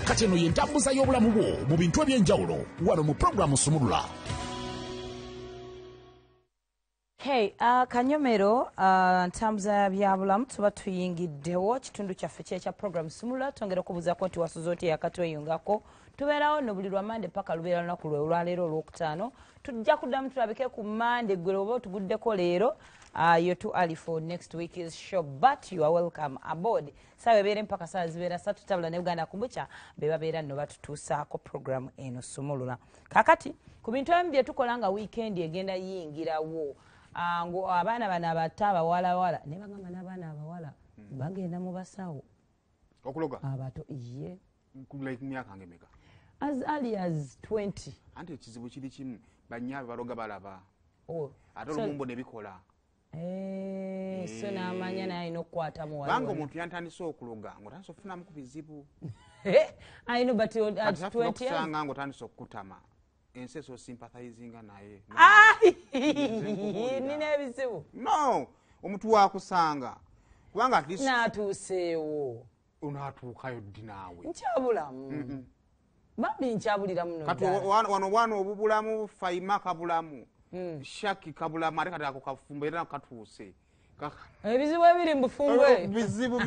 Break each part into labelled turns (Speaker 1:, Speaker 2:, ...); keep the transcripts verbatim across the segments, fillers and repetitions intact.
Speaker 1: kati eno yentambuza y'obulamu bwo mu bintu eby'enjawulo wano mu programu Sumulula.
Speaker 2: Hey, uh, Kanyomero, uh, ntambuza bya bulamu tuba tuyingiddewo kitundu kyaffe kye program Sumulula tongera okubuuzaako nti wasuzoti yakatweyungako tubeerawo no buli lwa Mande paka lubeera lunaku lwe olwaleero olwokutaano tujja kuddamu tulabike ku Mande gwe oba otuguddeko leero uh, you're too early for next week's show but you are welcome aboard sawa ebeere mpaka saa zibeera satu tabula ne Uganda Kumbucha be babeera nno batutuusaako program eno Sumulula kakati ku bintu ebimu bye tukola nga weekend egenda yingirawo ngo abaana bana abatta abawalawala ne bagamba n'abaana abawala bagenda mu basawo
Speaker 3: okuloga
Speaker 2: abato iye
Speaker 3: like myaka ngemeka
Speaker 2: as early as twenty
Speaker 3: anti ekizibu kiri kimu banyaabe baloga balaba
Speaker 2: oh
Speaker 3: ate olumumbo ne bikola
Speaker 2: eh so n'amanya naye n'okukwata mu wali
Speaker 3: bango omuntu yantandise okuloga ng'otandise okufunamu ku bizibu
Speaker 2: I know but at twenty
Speaker 3: okusanga ng'otandise okukutama ensi so sympathizinga naye
Speaker 2: nina ebizibu
Speaker 3: no omuntu wakusanga kubanga at least
Speaker 2: natuuseewo
Speaker 3: unaatuukayo ddi naawe
Speaker 2: nkyabulamu bambi nkyabulira muno
Speaker 3: kati wano bwana obubulamu Faima kabulamu Shaki kabulamu ate kati ako kafumbo era katuuse
Speaker 2: ebizibu ebiri mu bufumbo
Speaker 3: bizibu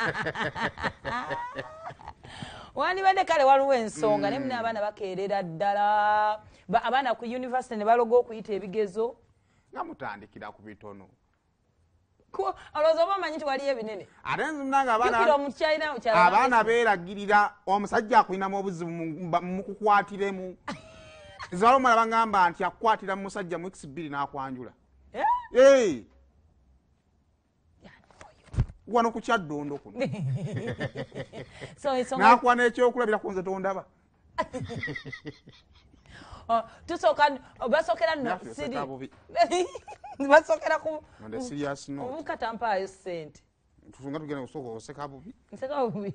Speaker 2: wandibadde kale waliwo ensonga ne muna abaana bakeerera ddala abaana ku university ne baloga okuyita ebigezo
Speaker 3: nga mutandikira ku bitono
Speaker 2: olowooza oba omanyi nti waliyo ebinene
Speaker 3: ate nzimnanga
Speaker 2: abaana
Speaker 3: abaana beeragirira omusajja akulinamu obuzibu mukukwatiremu zibala omala bagamba nti akukwatira mu musajja mu x bbiri n'akwanjula wano ku kyaddondo kuno n'akwana ekyokulabira ku nze tondaba
Speaker 2: tusooka basookera nno siri basookera ku obukatampaayo ssente
Speaker 3: tusunga tugenda kusooka oseka bubi
Speaker 2: nseka bubi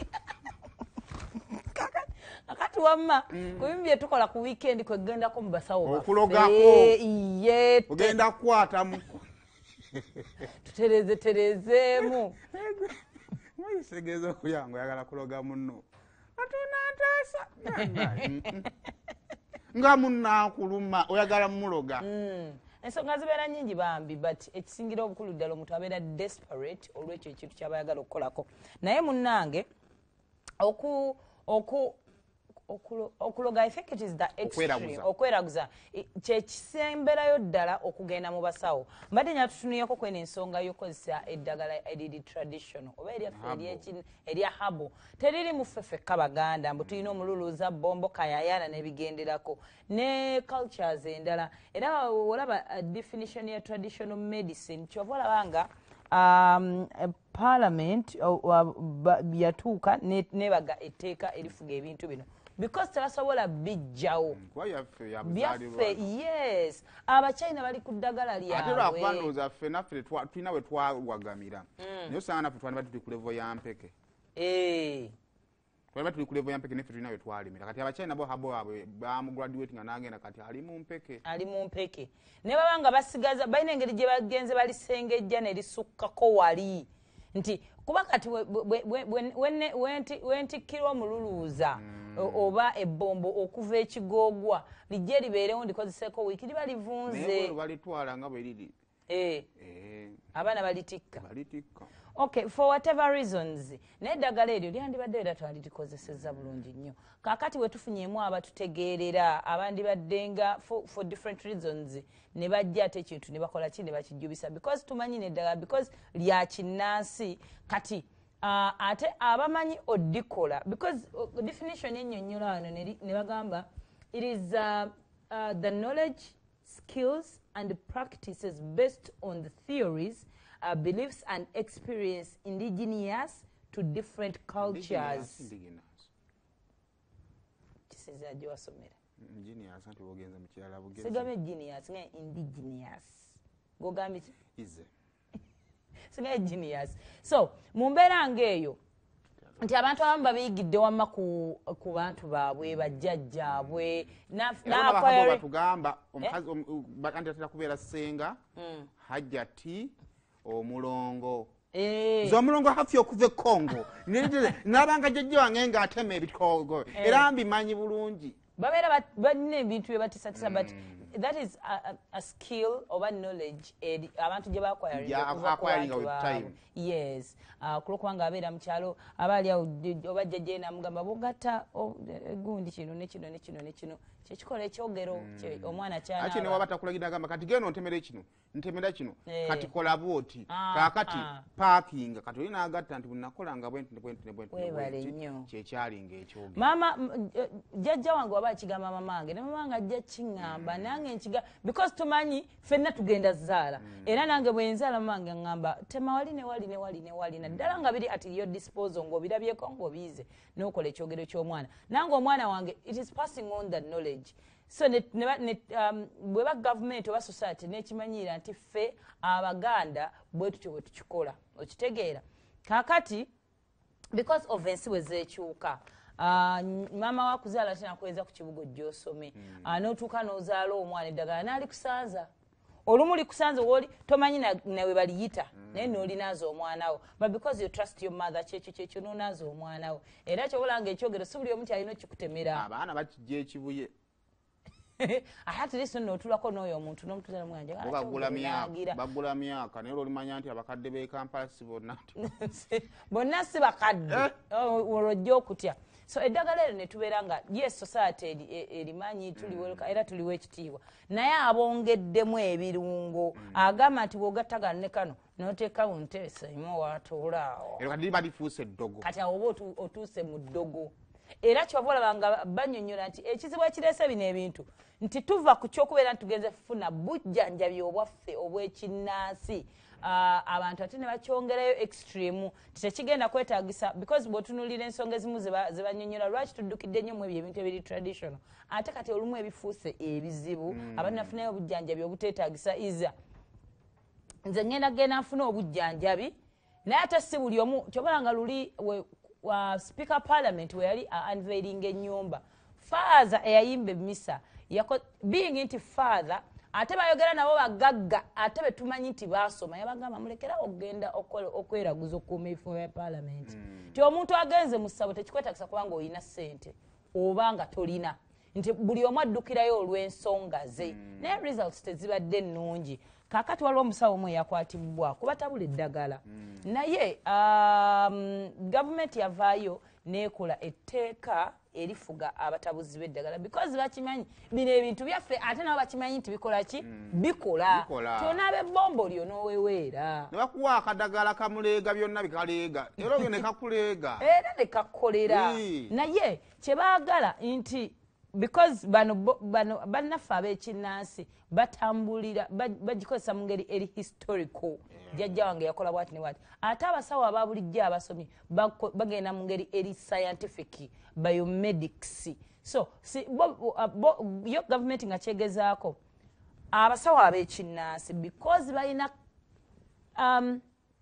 Speaker 2: akati wamma ku bimu bye tukola ku weekend kwegendako mu basawo
Speaker 3: okulogako
Speaker 2: iye
Speaker 3: ogenda kukwatamu
Speaker 2: tutereze terezeemu
Speaker 3: mweyisegeeza okuyangu oyagala kuloga munno atunantaasa nga munnaakuluma oyagala mumuloga
Speaker 2: ensonga zibeera nyingi bambi but ekisingira obukulu ddala omuntu abeera desperate olwekyo ekintu kyaba ayagala okukolako naye munnange oku oku okuloga I think it is the extreme okweraguza kyekisemberayo ddala okugenda mu basawo mbadde nyatutunuyeko kweno ensonga y'okozesa eddagala eriri traditional oba eryaffe erya habo teriri mu ffe fekka baganda mbu tulina omululuuza bombo kayayana n'ebigenderako ne cultures endala era olaba definition ya traditional medicine kyova olaba nga um, parliament yatuuka nebaga etteeka erifuga ebintu bino because tebasobola bijjawo byaffe yes abachina bali ku ddagala lyabwe
Speaker 3: ate lwakwanooza ffe naffe tulina we twawagamira naye osanga naffe twaliba tuli ku levo ya mpeke twaliba tuli ku levo ya mpeke neffe tulina we twalimira kati abachina bo habo abwe bamugraduate nga nagenda kati ali mu mpeke
Speaker 2: ali mu mpeke ne baba nga basigaza balina engeri gye bagenze balisengejja ne lisukkako wali nti kuba kati wentikkirwa omululuuza oba ebbombo okuva ekigoogwa lijje libeerewo ndikozeseeko wiiki liba livunze
Speaker 3: balitwala nga bwe liri
Speaker 2: abaana balitikka
Speaker 3: balitikka
Speaker 2: okay for whatever reasons naye eddagala eryo lyandibadde era twalirikozesezza bulungi nnyo kaakati we tufunyeemu abatutegeerera abandibadde nga for, for different reasons ne bajja ate ekintu ne bakola ki ne bakijjubisa because tumanyi neddagala because lyakinnansi kati uh, ate abamanyi odikola because uh, definition ennyonnyola wano ne bagamba it is uh, uh, the knowledge skills and practices based on the theories Uh, beliefs and experience indigenous to different cultures.
Speaker 3: Indigenous.
Speaker 2: Kisiza jwa somera.
Speaker 3: Indigenous anti wogenza mukirala bugenza.
Speaker 2: Sigame indigenous nga indigenous. Gogambi
Speaker 3: ize.
Speaker 2: Sigame indigenous. So, mumbera ngeyo. Nti abantu abamu babiyigidde wamma ku ku bantu baabwe bajjajjaabwe na
Speaker 3: na kwa batugamba omukazi bakandi atera kubeera senga hajjati omulongo nze omulongo hafi okuva e Congo nabanga jjajja wange ng'atema ebitoogo era mbimanyi bulungi
Speaker 2: babeera balina ebintu bye batisatisa but that is a, a, a skill oba knowledge eri abantu gye bakwayaringa yes kulokubanga abeera mu kyalo aba ali awo oba jjajja namugamba bogatta gundi kino nekino nekino nekino kyekikola ekyogero omwana
Speaker 3: kyanaaki ne waba takulagira agamba kati genda ontemera kino ntemera kino kati kola bwoti kaakati paakinga kati oli n'agatta nti bunakolanga bwenti bwenti bwenti kyekyalinga ekyogero
Speaker 2: maama jjajja wange waba akigamba mamange ne mamange ajja kiŋŋamba nange nkiga because tumanyi ffenna tugenda zaala era nange bwe nzaala mamange aŋŋamba tema wali ne wali ne wali ne wali naddala nga biri ati yo disposal ng'obirabyeko ng'obiize n'okola ekyogero ky'omwana nange omwana wange it is passing on that knowledge so ne, ne, ne, um, bweba government oba society nekimanyira nti ffe abaganda bwe tutyo bwe tukikola okitegeera kakati because of ensi bwe zeekyuka uh, maama wakuzaala tenakweza ku kibuga gy'osome mm. uh, n'otuuka n'ozaala omwana eddagala n'ali kusanza olumu likusanza woli tomanyi nawe baliyita naye n'olinaaza omwana wo but because you trust your mother kyekyo kyekyo n'onaaza omwana wo era kyobolanga ekyogero si buli omu kyalina okikutemera
Speaker 3: abaana bakijja ekibuye
Speaker 2: ate liso n'otulako n'oyo omuntu n'omutuzala mwanja
Speaker 3: bagula myaka naye olimanya nti abakadde b'e Kampala si bonna
Speaker 2: bonna si bakadde olwojja okutya so eddagala eryo ne tubeera nga yes society erimanyi tuliweruka era tuliwo ekitiibwa naye abongeddemu ebirungo agamba nti bw'ogattagana ne kano n'oteekawo nteesa imu waatuulaawo
Speaker 3: kati balifuuse eddogo
Speaker 2: kati awo oba otuuse mu ddogo era kyova olabanga bannyonnyola nti ekizibu ekireese bino ebintu nti tuva ku kyokubeera nti tugenze kufuna bujjanjabi obwaffe obw'ekinnansi abantu ate ne bakyongerayo extreme tetekigenda kwetaagisa because bw'otunuulira ensonga ezimu ze bannyonnyola lwaki tuddukidde nnyo mu ebyo ebintu ebiri traditional ate kati olumu ebifuuse ebizibu abantu nafunayo obujjanjabi obuteetaagisa iza nze ngenda genda nfuna obujjanjabi naye ate si buli omu kyobalanga luli Uh, speaker parliament we yali uh, unveiling ennyumba father eyayimba emisa being nti father ate bayogera nabo bagagga ate betumanyi nti basoma yabagamba mulekera okgenda okweraguza okukuuma ebifo bya parliament nti omuntu agenze mu ssabo tekikwetagisa kubanga olina ssente oba nga tolina nti buli omu addukirayo olw'ensonga ze naye results tezibadde nnungi kakati waliwo omusawo omu eyakwatibwa kuba tabula eddagala naye gavumenti yavaayo neekola etteeka erifuga abatabuzi b'eddagala because bakimanyi bino ebintu byaffe ate nabo bakimanyi nti bikola ki bikola tionaabe ebbombo lyo n'oweweera
Speaker 3: ne bakuwa akadagala kamuleega byonna bikaleega era obyo ne kakuleega
Speaker 2: era ne kakolera naye kye baagala nti because bano bano bannaffe ab'ekinnansi batambulira bagikozesa mu ngeri eri historical jjajja wange yakola bwati ne bwati ate abasawo aba bulijjo abasomi bagenda mu ngeri eri scientific biomedics so si, bo, bo, yo government nga kyegezaako abasawo ab'ekinnansi because balina um,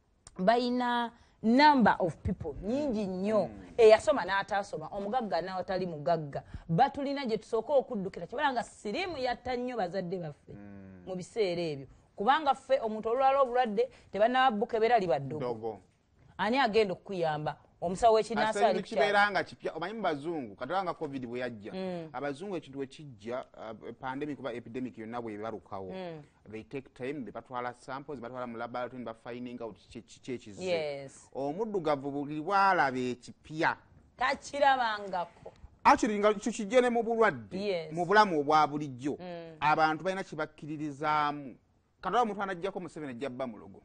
Speaker 2: balina number of people nyingi nnyo eyasoma n'ataasoma omugagga n'awatali mugagga batulina gye tusooka okuddukira kibalanga siriimu yatta nnyo bazadde baffe mu biseera ebyo kubanga ffe omuntu olulwala obulwadde tebannababukebera liba ddogo ani agenda okukuyamba omusawo w'ekinnansi ali
Speaker 3: kibeera nga kipya omanyi mu bazungu kataba nga covid bwe yajja abazungu ekintu bwe kijja pandemic oba epidemic yonna bwe balukawo they take time ne batwala samples batwala mu laboratory ne bafining out kiki ekizize omuddugavu buli bwalaba ekipya
Speaker 2: takirabangako
Speaker 3: actually nga kijje ne mu bulwadde mu bulamu obwa bulijjo abantu balina kibakkiririzaamu kataba omuntu anajjako Museveni ajjabba mulogo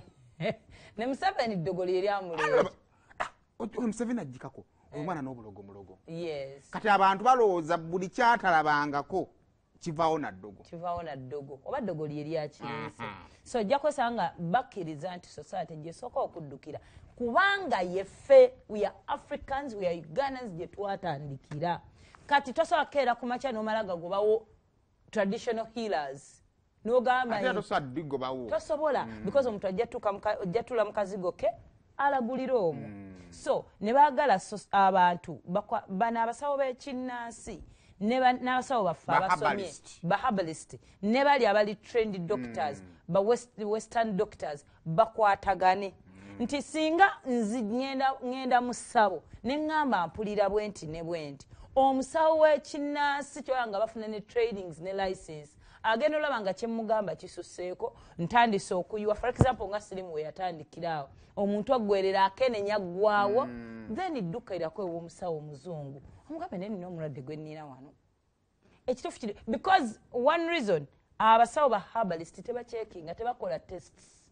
Speaker 2: ne Museveni ddogo lyeri amuleeta
Speaker 3: Museveni ajjikako omwana n'obulogo mulogo
Speaker 2: yes
Speaker 3: kati abantu balowooza buli kyatalabangako kivaawo naddogo
Speaker 2: kivaawo naddogo oba ddogo lyeri akirinse so ojja kwesanga bakkiriza nti society gyesooka okuddukira kubanga yeffe we are Africans we are Ugandans gye twatandikira kati tosobola kukeera ku makya n'omala gagobawo traditional healers n'ogamba tosobola because omuntu ajja tula mu kazigo ke alagulira omwo so ne baagala abantu bano abasawo b'ekinnansi n'abasawo baffe abasomye bahabalist ne bali abali trained doctors ba western doctors bakwatagane nti singa nzi ngenda ngenda mu ssabo ne ŋŋamba mpulira bwenti ne bwenti omusawo w'ekinnansi kyolanga bafuna ne trainings ne license agenda olaba nga kyemugamba kisusseeko ntandise okuyiwa for example nga sirimu we yatandikiraawo omuntu aggwerera akenenya ggwawo then iddukirako ew'omusawo omuzungu omugambe ne nina omulwadde gwe nnina wano ekituufu kiri because one reason abasawo ba herbalist tebacheckinga tebakola tests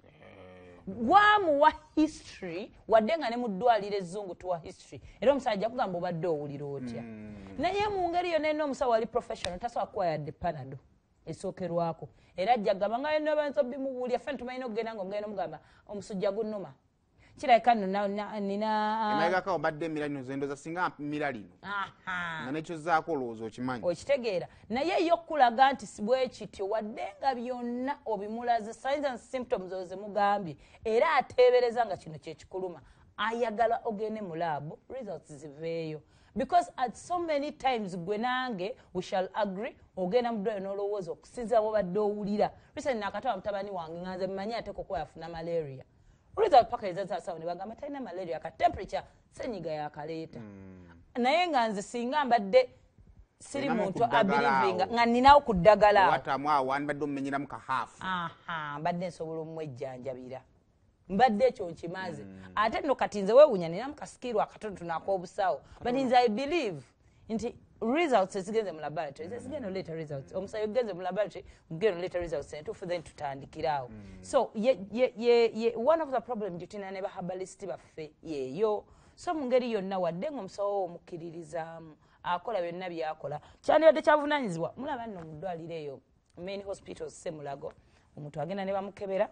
Speaker 2: gwamuwa history wadde nga ne mu ddwaliro ezzungu tuwa history era omusajja ajja kugamba obadde owulira otya naye mu ngeri yonna ena omusawo wali professional tasobola kuwa yadde panado esookerwako era ajja gamba nga yonna banza bimubuulya ffe tumalina okugenda nga omugenda omugamba omusujja gunnuma kirabika nno nina
Speaker 3: emabegako obadde emira lino zendoza singa mira lino nga nekyo zaako olowooza okimanyi
Speaker 2: okitegeera naye yo okulaga nti bwe kityo wadde nga byonna obimulaze signs and symptoms oze mugambye era ateebereza nga kino kyekikuluma ayagala ogende mu laabu results ziveeyo because at so many times gwe nange we shall agree ogenda mu ddwaliro n'olowooza okusinza bwobadde owulira recently nakatawa mutabani wange nganze mmanyi ate kuba yafuna malaria result paka ezazasawo ne bagamba talina malaria ka temperature senyiga yakaleeta naye nga nze singa mbadde siri muntu abilivinga nga nninawo ku ddagala
Speaker 3: watamu awo wandibadde omumenyeramu kahaafu
Speaker 2: aha mbadde nsobola omwejjanjabira mbadde ekyo nkimaze ate nno kati nze weewuunya ninamu kasikiirw akatonotono ak'obusawo but nze I believe nti results ezigenze mu laboratory ezigenda oleeta results omusayo ogenze mu laboratory ogenda oleeta results entuufu then tutandikiraawo so ye, ye, ye, ye, one of the problem tutina ne bahabalisiti baffe yeeyo so mu ngeri yonna wadde ng'omusawo omukkiririzaamu akola byonna byakola kyandibadde kyavunaanyizibwa mulaba nno mu ddwaliro eyo main hospitals Semulago omuntu agenda ne bamukebera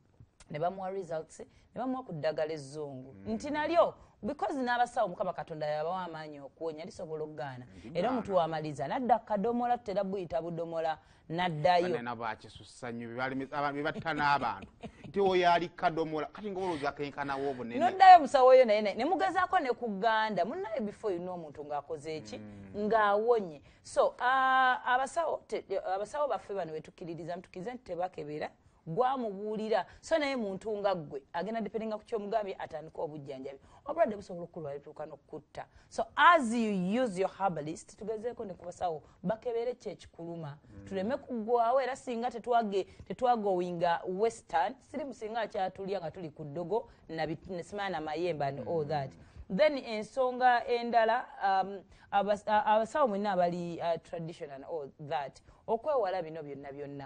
Speaker 2: ne bamuwa results ne bamuwa ku ddagala ezzungu nti nalyo because n'abasawo mukama katonda yabawa amaanyi okuwonya lisobola okugaana era omuntu wamaliza nadda kadomola tutera buyita budomola naddayo
Speaker 3: nabakisussa nnyo bebatta n'abantu nti oyo ali kadomola kati ngaolowooza akenkanawo obunene
Speaker 2: noddayo omusawo oyo naye ne mugezaako ne kuganda munnaye before yina omuntu ng'akoze eki ng'awonye so abasawo abasawo baffe bano betukkiririza mutukkirize nti tebakebera gwamubuulira so naye muntu nga ggwe agenda dependinga ku kyomugambye atandika obujjanjabi obulwadde busobola okulwala bituuka n'okutta so as you use your herbalist tugezeeko ne ku basawo bakebere kyo ekikuluma tuleme kuggwawo era singa tetwagowinga western siri musinga akyatulya nga tuli ku ddogo nesimana namayemba and all that then ensonga endala um, abasawo mwenna abali uh, traditional and all that okwewala bino byonna byonna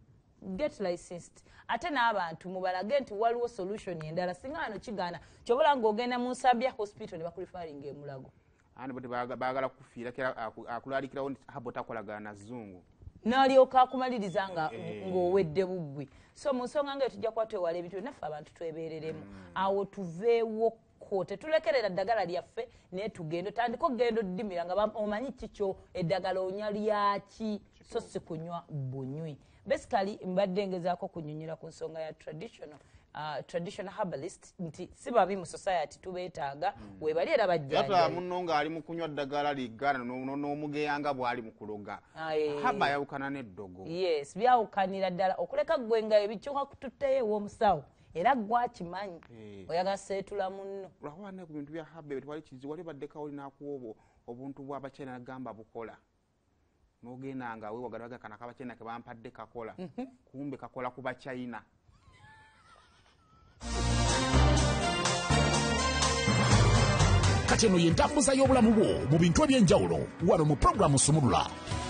Speaker 2: get licensed ate n'abantu mubalage nti waliwo solution endala singa wano kigaana kyobola ng'ogenda mu nsambya hospital ne bakulifaringa e Mulago
Speaker 3: ani bote baagala kufiira akulalikirawo nti habo takolagana na zzungu
Speaker 2: n'alyoka akumaliriza nga ng'owedde buggwi so mu nsonga ngayo tujja kuba twewala ebintu naffe abantu twebeereremu awo tuveewo tetulekerera ddagala lyaffe naye tugenda tandika okugenda oddimira nga omanyi kikyo eddagala onya lyaki so si kunywa bunywi basically mbadde ngezaako kunyonyera ku nsonga ya traditional uh, traditional herbalist nti si babi mu society tubeetaaga mm. webali era bajjanja
Speaker 3: munno ng'ali mu kunywa ddagala liggana n'omugeyanga bw'ali mu kuloga haba yawukana n'eddogo
Speaker 2: yes byawukanira ddala okuleka ggwe nga ebikyuka kututteyo ew'omusawo era gwakimanyi hey. oyagala seetula munno
Speaker 3: lwawane ku bintu bya haba betwali kizibu wali baddeka oli n'akuwa obuntu bw'abachina nagamba bukola n'ogenda nga weewagalaga kana kabachina ke bampadde kakola mm -hmm. kumbe kakola ku bachina
Speaker 1: kati eno ye ntambuza y'obulamu bwo mu bintu eby'enjawulo wano mu pulogulaamu Sumulula.